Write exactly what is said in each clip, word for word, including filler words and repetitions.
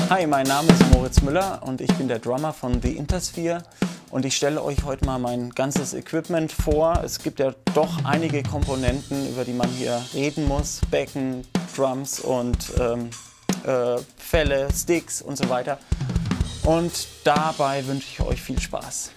Hi, mein Name ist Moritz Müller und ich bin der Drummer von The Intersphere und ich stelle euch heute mal mein ganzes Equipment vor. Es gibt ja doch einige Komponenten, über die man hier reden muss. Becken, Drums und ähm, äh, Felle, Sticks und so weiter. Und dabei wünsche ich euch viel Spaß.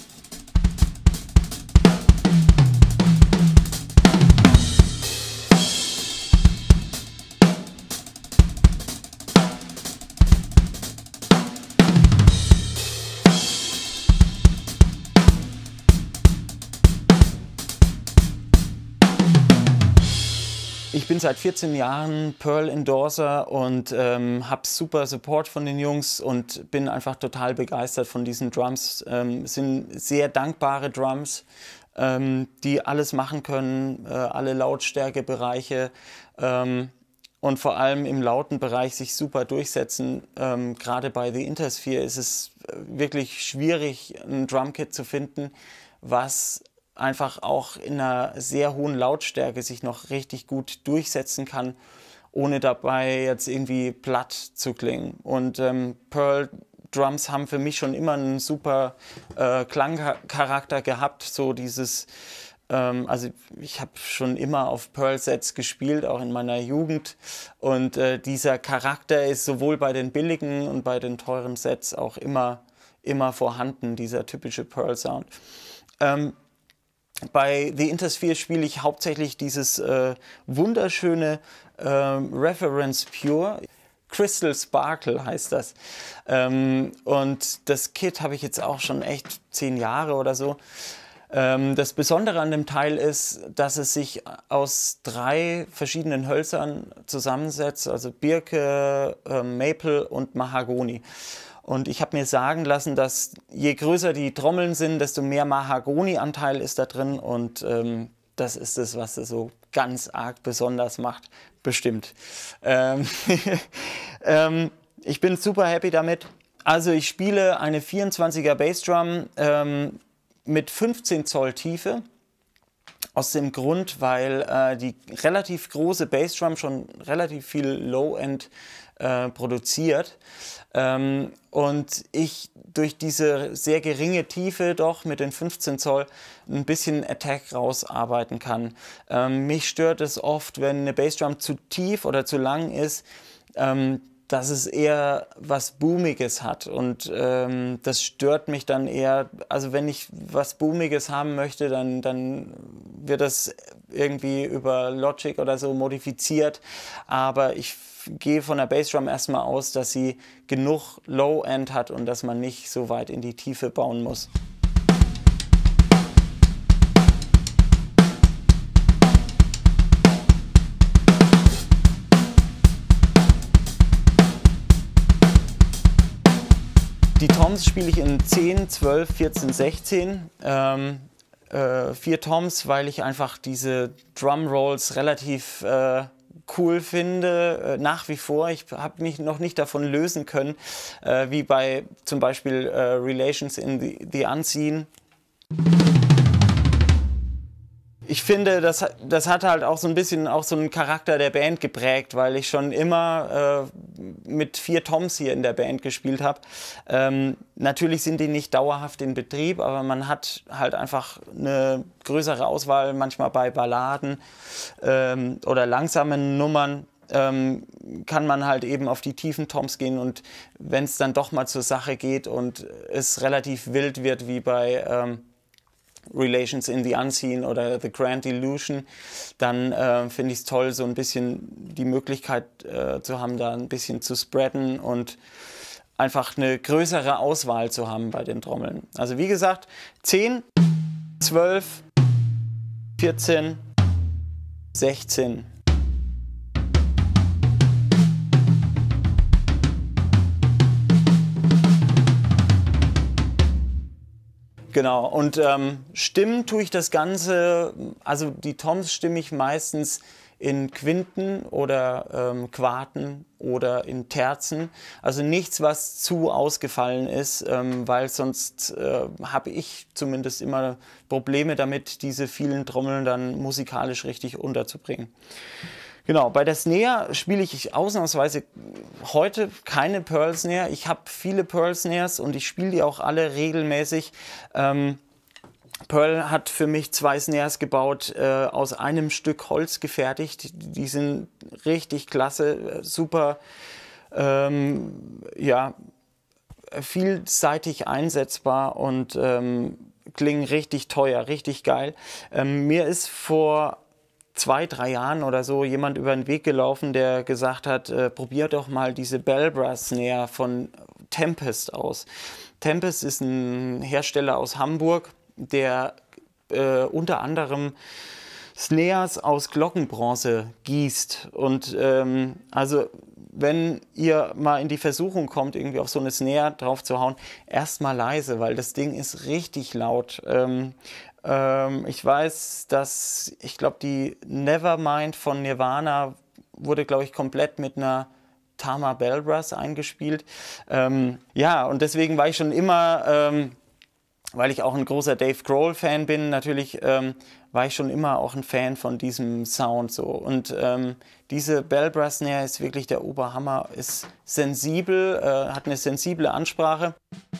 Ich bin seit vierzehn Jahren Pearl Endorser und ähm, habe super Support von den Jungs und bin einfach total begeistert von diesen Drums. Ähm, es sind sehr dankbare Drums, ähm, die alles machen können, äh, alle Lautstärkebereiche ähm, und vor allem im lauten Bereich sich super durchsetzen. Ähm, gerade bei The Intersphere ist es wirklich schwierig, ein Drumkit zu finden, was einfach auch in einer sehr hohen Lautstärke sich noch richtig gut durchsetzen kann, ohne dabei jetzt irgendwie platt zu klingen. Und ähm, Pearl Drums haben für mich schon immer einen super äh, Klangcharakter gehabt, so dieses, ähm, also ich habe schon immer auf Pearl-Sets gespielt, auch in meiner Jugend, und äh, dieser Charakter ist sowohl bei den billigen und bei den teuren Sets auch immer, immer vorhanden, dieser typische Pearl-Sound. Ähm, Bei The Intersphere spiele ich hauptsächlich dieses äh, wunderschöne äh, Reference Pure. Crystal Sparkle heißt das. Ähm, und das Kit habe ich jetzt auch schon echt zehn Jahre oder so. Ähm, das Besondere an dem Teil ist, dass es sich aus drei verschiedenen Hölzern zusammensetzt, also Birke, äh, Maple und Mahagoni. Und ich habe mir sagen lassen, dass je größer die Trommeln sind, desto mehr Mahagoni-Anteil ist da drin. Und ähm, das ist es, was es so ganz arg besonders macht, bestimmt. Ähm ähm, ich bin super happy damit. Also ich spiele eine vierundzwanziger Bassdrum ähm, mit fünfzehn Zoll Tiefe. Aus dem Grund, weil äh, die relativ große Bassdrum schon relativ viel Low-End äh, produziert. Ähm, und ich durch diese sehr geringe Tiefe doch mit den fünfzehn Zoll ein bisschen Attack rausarbeiten kann. Ähm, mich stört es oft, wenn eine Bassdrum zu tief oder zu lang ist, ähm, dass es eher was Boomiges hat, und ähm, das stört mich dann eher. Also wenn ich was Boomiges haben möchte, dann, dann wird das irgendwie über Logic oder so modifiziert, aber ich gehe von der Bassdrum erstmal aus, dass sie genug Low-End hat und dass man nicht so weit in die Tiefe bauen muss. Die Toms spiele ich in zehn, zwölf, vierzehn, sechzehn. Ähm, äh, vier Toms, weil ich einfach diese Drumrolls relativ äh, cool finde, äh, nach wie vor. Ich habe mich noch nicht davon lösen können, äh, wie bei zum Beispiel äh, Relations in the, the Unseen. Ich finde, das, das hat halt auch so ein bisschen auch so einen Charakter der Band geprägt, weil ich schon immer äh, mit vier Toms hier in der Band gespielt habe. Ähm, natürlich sind die nicht dauerhaft in Betrieb, aber man hat halt einfach eine größere Auswahl, manchmal bei Balladen ähm, oder langsamen Nummern. Ähm, kann man halt eben auf die tiefen Toms gehen, und wenn es dann doch mal zur Sache geht und es relativ wild wird, wie bei ähm, Relations in the Unseen oder The Grand Illusion, dann äh, finde ich es toll, so ein bisschen die Möglichkeit äh, zu haben, da ein bisschen zu spreaden und einfach eine größere Auswahl zu haben bei den Trommeln. Also wie gesagt, zehn, zwölf, vierzehn, sechzehn. Genau, und ähm, stimmen tue ich das Ganze, also die Toms stimme ich meistens in Quinten oder ähm, Quarten oder in Terzen. Also nichts, was zu ausgefallen ist, ähm, weil sonst äh, habe ich zumindest immer Probleme damit, diese vielen Trommeln dann musikalisch richtig unterzubringen. Genau, bei der Snare spiele ich ausnahmsweise heute keine Pearl Snare. Ich habe viele Pearl Snares und ich spiele die auch alle regelmäßig. Ähm, Pearl hat für mich zwei Snares gebaut, äh, aus einem Stück Holz gefertigt. Die sind richtig klasse, super, ähm, ja, vielseitig einsetzbar und ähm, klingen richtig teuer, richtig geil. Ähm, mir ist vor zwei, drei Jahren oder so jemand über den Weg gelaufen, der gesagt hat, äh, probier doch mal diese Bellbrass Snare von Tempest aus. Tempest ist ein Hersteller aus Hamburg, der äh, unter anderem Snares aus Glockenbronze gießt. Und ähm, also wenn ihr mal in die Versuchung kommt, irgendwie auf so eine Snare drauf zu hauen, erstmal leise, weil das Ding ist richtig laut. Ähm, ähm, ich weiß, dass, ich glaube, die Nevermind von Nirvana wurde, glaube ich, komplett mit einer Tama Bellbrass eingespielt. Ähm, ja, und deswegen war ich schon immer, ähm, weil ich auch ein großer Dave Grohl-Fan bin, natürlich ähm, war ich schon immer auch ein Fan von diesem Sound so. Und ähm, diese Bellbrass Snare ist wirklich der Oberhammer, ist sensibel, äh, hat eine sensible Ansprache.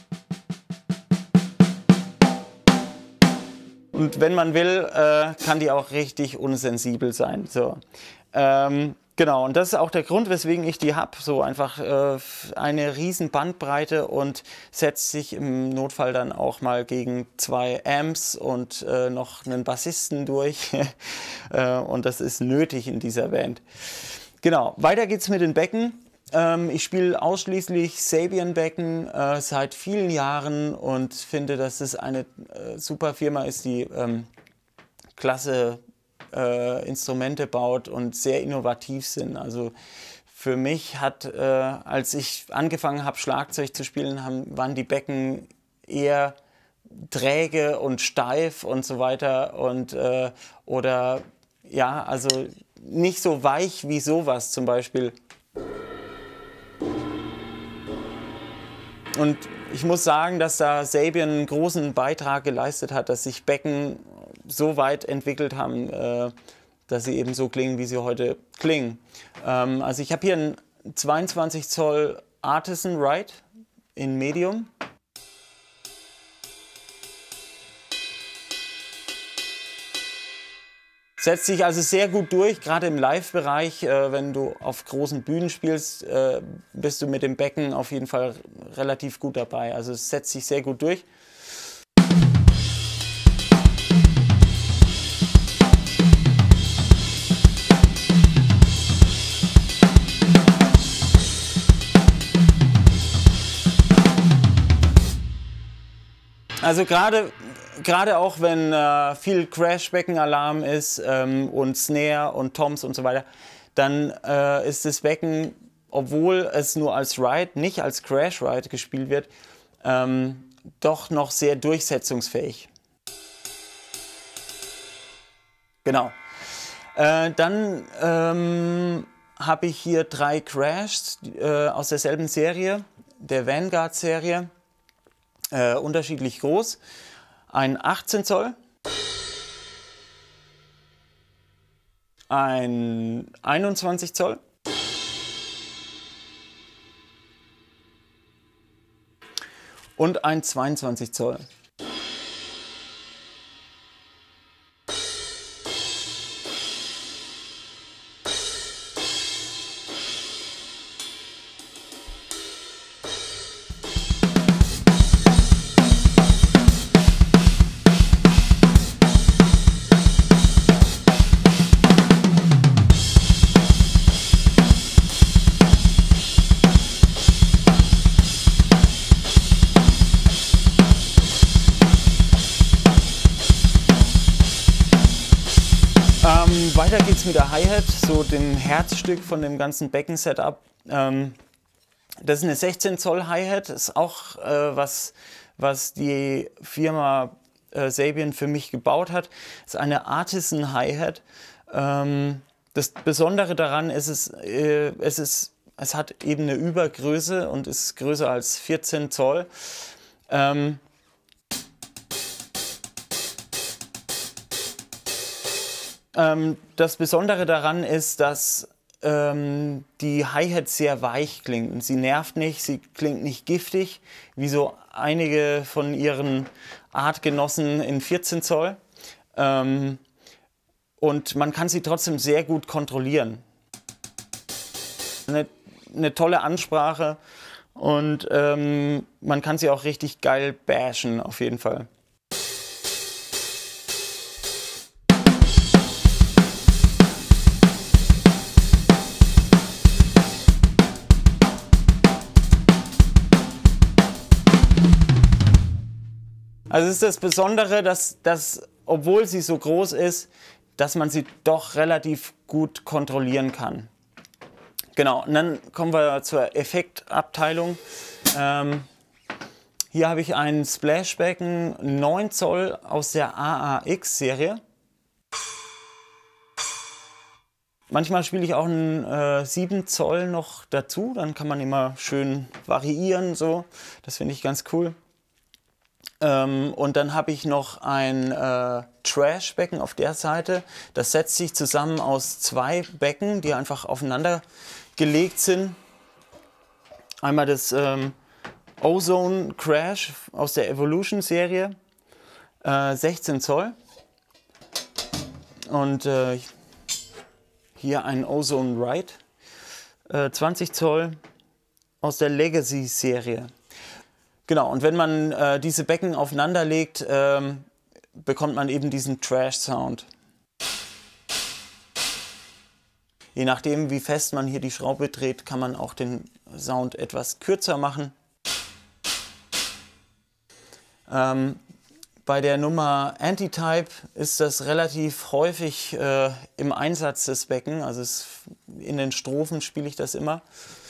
Und wenn man will, äh, kann die auch richtig unsensibel sein. So. Ähm, genau, und das ist auch der Grund, weswegen ich die habe. So einfach äh, eine riesen Bandbreite und setzt sich im Notfall dann auch mal gegen zwei Amps und äh, noch einen Bassisten durch. äh, und das ist nötig in dieser Band. Genau, weiter geht's mit den Becken. Ähm, ich spiele ausschließlich Sabian-Becken äh, seit vielen Jahren und finde, dass es eine äh, super Firma ist, die ähm, klasse äh, Instrumente baut und sehr innovativ sind. Also für mich hat, äh, als ich angefangen habe, Schlagzeug zu spielen, haben, waren die Becken eher träge und steif und so weiter und äh, oder ja, also nicht so weich wie sowas zum Beispiel. Und ich muss sagen, dass da Sabian einen großen Beitrag geleistet hat, dass sich Becken so weit entwickelt haben, äh, dass sie eben so klingen, wie sie heute klingen. Ähm, also ich habe hier einen zweiundzwanzig Zoll Artisan Ride in Medium. Setzt sich also sehr gut durch, gerade im Live-Bereich, äh, wenn du auf großen Bühnen spielst, äh, bist du mit dem Becken auf jeden Fall relativ gut dabei. Also es setzt sich sehr gut durch. Also gerade Gerade auch wenn äh, viel Crash-Becken-Alarm ist ähm, und Snare und Toms und so weiter, dann äh, ist das Becken, obwohl es nur als Ride, nicht als Crash-Ride gespielt wird, ähm, doch noch sehr durchsetzungsfähig. Genau. Äh, dann ähm, habe ich hier drei Crashs äh, aus derselben Serie, der Vanguard-Serie, äh, unterschiedlich groß. Ein achtzehn Zoll, ein einundzwanzig Zoll und ein zweiundzwanzig Zoll. Ähm, weiter geht's mit der Hi-Hat, so dem Herzstück von dem ganzen Becken-Setup. Ähm, das ist eine sechzehn Zoll Hi-Hat, ist auch äh, was, was die Firma äh, Sabian für mich gebaut hat. Das ist eine Artisan Hi-Hat. Ähm, das Besondere daran ist, es, äh, es, ist, es hat eben eine Übergröße und ist größer als vierzehn Zoll. Ähm, Ähm, das Besondere daran ist, dass ähm, die Hi-Hat sehr weich klingt. Sie nervt nicht, sie klingt nicht giftig, wie so einige von ihren Artgenossen in vierzehn Zoll. Ähm, und man kann sie trotzdem sehr gut kontrollieren. Eine, eine tolle Ansprache und ähm, man kann sie auch richtig geil bashen, auf jeden Fall. Also es ist das Besondere, dass, dass, obwohl sie so groß ist, dass man sie doch relativ gut kontrollieren kann. Genau, und dann kommen wir zur Effektabteilung. Ähm, hier habe ich ein Splashbecken neun Zoll aus der A A X-Serie. Manchmal spiele ich auch einen äh, sieben Zoll noch dazu, dann kann man immer schön variieren, so. Das finde ich ganz cool. Ähm, und dann habe ich noch ein äh, Trash-Becken auf der Seite. Das setzt sich zusammen aus zwei Becken, die einfach aufeinander gelegt sind. Einmal das ähm, Ozone Crash aus der Evolution-Serie, äh, sechzehn Zoll. Und äh, hier ein Ozone Ride, äh, zwanzig Zoll aus der Legacy-Serie. Genau, und wenn man äh, diese Becken aufeinander legt, ähm, bekommt man eben diesen Trash-Sound. Je nachdem, wie fest man hier die Schraube dreht, kann man auch den Sound etwas kürzer machen. Ähm, bei der Nummer Anti-Type ist das relativ häufig äh, im Einsatz des Becken, also es, in den Strophen spiele ich das immer.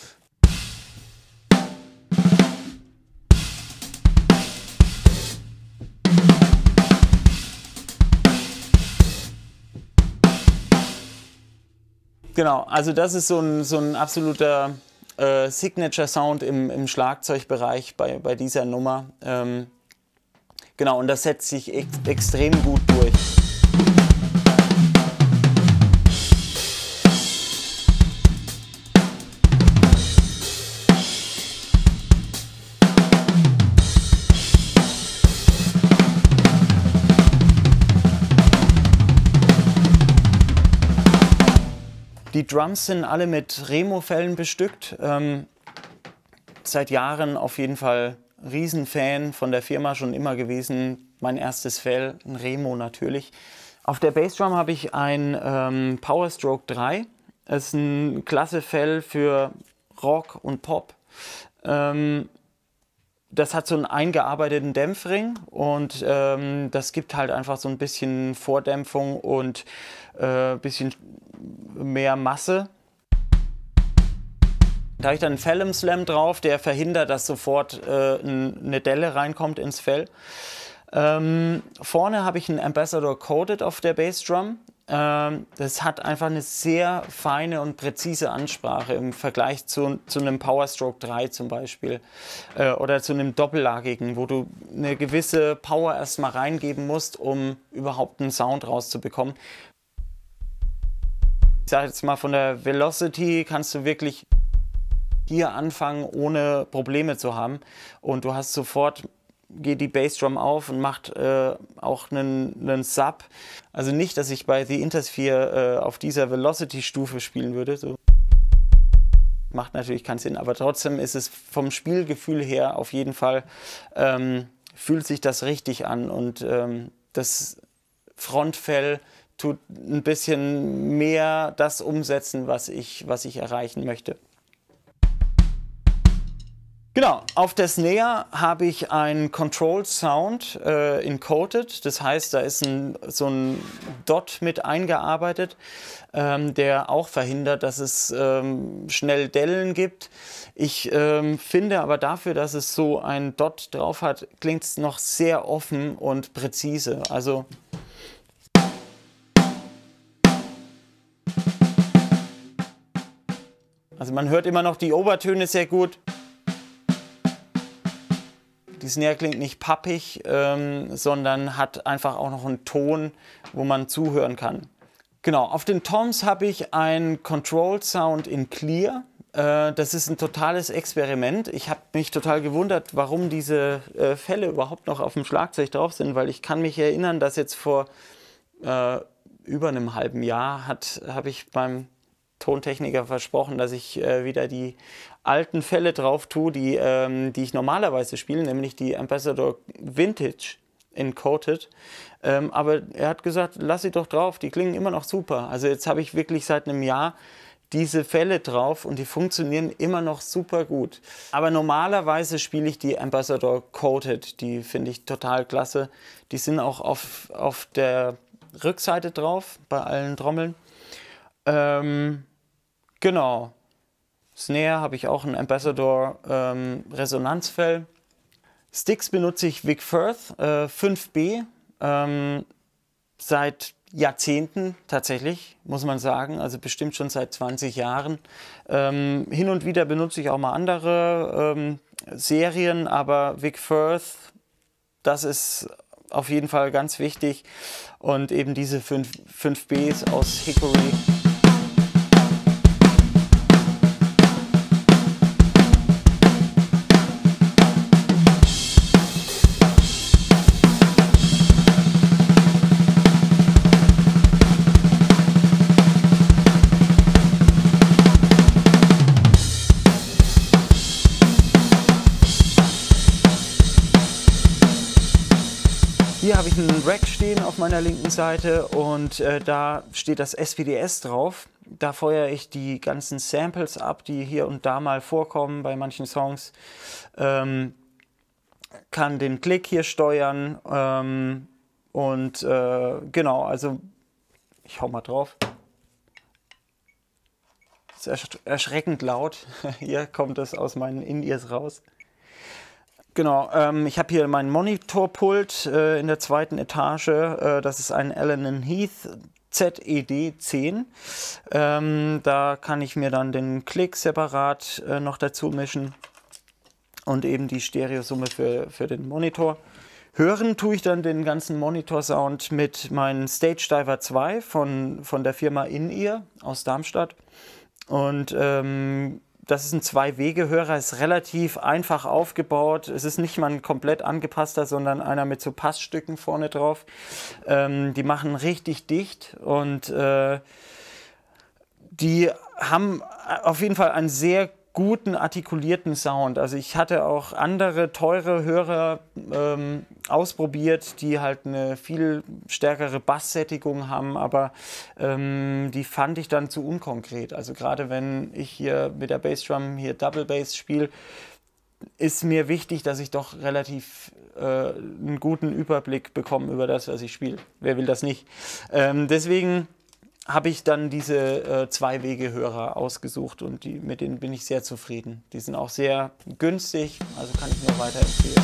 Genau, also das ist so ein, so ein absoluter äh, Signature-Sound im, im Schlagzeugbereich bei, bei dieser Nummer. Ähm, genau, und das setzt sich ex extrem gut durch. Die Drums sind alle mit Remo-Fellen bestückt. Ähm, seit Jahren auf jeden Fall Riesenfan von der Firma, schon immer gewesen. Mein erstes Fell, ein Remo natürlich. Auf der Bassdrum habe ich ein ähm, Power Stroke drei. Das ist ein klasse Fell für Rock und Pop. Ähm, das hat so einen eingearbeiteten Dämpfring und ähm, das gibt halt einfach so ein bisschen Vordämpfung und ein äh, bisschen mehr Masse. Da habe ich dann einen Fellum Slam drauf, der verhindert, dass sofort äh, eine Delle reinkommt ins Fell. Ähm, vorne habe ich einen Ambassador Coated auf der Bassdrum. Ähm, das hat einfach eine sehr feine und präzise Ansprache im Vergleich zu, zu einem Power Stroke drei zum Beispiel äh, oder zu einem doppellagigen, wo du eine gewisse Power erstmal reingeben musst, um überhaupt einen Sound rauszubekommen. Ich sage jetzt mal, von der Velocity kannst du wirklich hier anfangen, ohne Probleme zu haben. Und du hast sofort, geht die Bassdrum auf und macht äh, auch einen, einen Sub. Also nicht, dass ich bei The Intersphere äh, auf dieser Velocity-Stufe spielen würde. So. Macht natürlich keinen Sinn, aber trotzdem ist es vom Spielgefühl her auf jeden Fall, ähm, fühlt sich das richtig an. Und ähm, das Frontfell tut ein bisschen mehr das umsetzen, was ich, was ich erreichen möchte. Genau, auf der Snare habe ich einen Control Sound äh, in Coated. Das heißt, da ist ein, so ein Dot mit eingearbeitet, ähm, der auch verhindert, dass es ähm, schnell Dellen gibt. Ich ähm, finde aber dafür, dass es so ein Dot drauf hat, klingt es noch sehr offen und präzise. Also Also man hört immer noch die Obertöne sehr gut. Die Snare klingt nicht pappig, ähm, sondern hat einfach auch noch einen Ton, wo man zuhören kann. Genau, auf den Toms habe ich ein Control Sound in Clear. Äh, das ist ein totales Experiment. Ich habe mich total gewundert, warum diese äh, Fälle überhaupt noch auf dem Schlagzeug drauf sind, weil ich kann mich erinnern, dass jetzt vor äh, über einem halben Jahr habe ich beim Tontechniker versprochen, dass ich äh, wieder die alten Fälle drauf tue, die, ähm, die ich normalerweise spiele, nämlich die Ambassador Vintage in Coated. Ähm, aber er hat gesagt, lass sie doch drauf, die klingen immer noch super. Also jetzt habe ich wirklich seit einem Jahr diese Fälle drauf und die funktionieren immer noch super gut. Aber normalerweise spiele ich die Ambassador Coated, die finde ich total klasse. Die sind auch auf, auf der Rückseite drauf, bei allen Trommeln. Ähm, genau. Snare habe ich auch ein Ambassador ähm, Resonanzfell. Sticks benutze ich Vic Firth äh, fünf B. Ähm, seit Jahrzehnten tatsächlich, muss man sagen, also bestimmt schon seit zwanzig Jahren. Ähm, hin und wieder benutze ich auch mal andere ähm, Serien, aber Vic Firth, das ist auf jeden Fall ganz wichtig. Und eben diese fünf Bs aus Hickory. Hier habe ich einen Rack stehen auf meiner linken Seite und äh, da steht das S P D S drauf. Da feuere ich die ganzen Samples ab, die hier und da mal vorkommen bei manchen Songs. Ähm, kann den Klick hier steuern ähm, und äh, genau, also ich hau mal drauf. Das ist erschreckend laut. Hier kommt es aus meinen In-Ears raus. Genau, ähm, ich habe hier meinen Monitorpult äh, in der zweiten Etage. Äh, das ist ein Allen Heath Z E D zehn. Ähm, da kann ich mir dann den Klick separat äh, noch dazu mischen und eben die Stereosumme für, für den Monitor. Hören tue ich dann den ganzen Monitor-Sound mit meinem Stage Diver zwei von, von der Firma In-Ear aus Darmstadt. Und ähm, das ist ein Zwei-Wege-Hörer, ist relativ einfach aufgebaut. Es ist nicht mal ein komplett angepasster, sondern einer mit so Passstücken vorne drauf. Ähm, die machen richtig dicht und äh, die haben auf jeden Fall einen sehr guten artikulierten Sound. Also ich hatte auch andere teure Hörer ähm, ausprobiert, die halt eine viel stärkere Basssättigung haben, aber ähm, die fand ich dann zu unkonkret. Also gerade wenn ich hier mit der Bassdrum hier Double Bass spiele, ist mir wichtig, dass ich doch relativ äh, einen guten Überblick bekomme über das, was ich spiele. Wer will das nicht? Ähm, deswegen habe ich dann diese äh, Zwei-Wege-Hörer ausgesucht und die, mit denen bin ich sehr zufrieden. Die sind auch sehr günstig, also kann ich nur weiterempfehlen.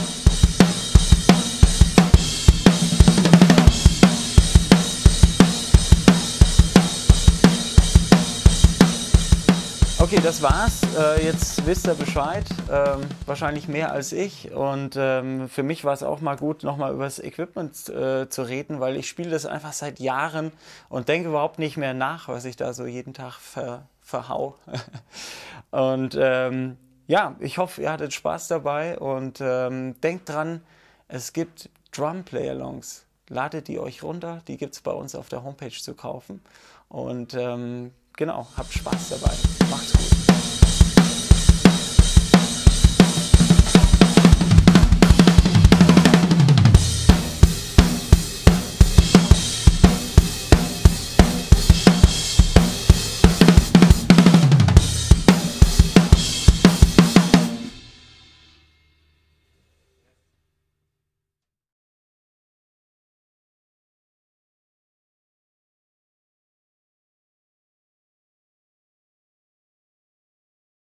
Okay, das war's. Äh, jetzt wisst ihr Bescheid. Ähm, wahrscheinlich mehr als ich. Und ähm, für mich war es auch mal gut, nochmal über das Equipment äh, zu reden, weil ich spiele das einfach seit Jahren und denke überhaupt nicht mehr nach, was ich da so jeden Tag ver verhau. Und ähm, ja, ich hoffe, ihr hattet Spaß dabei und ähm, denkt dran, es gibt Drum-Play-Alongs. Ladet die euch runter, die gibt es bei uns auf der Homepage zu kaufen. Und ähm, genau, habt Spaß dabei. Macht's gut.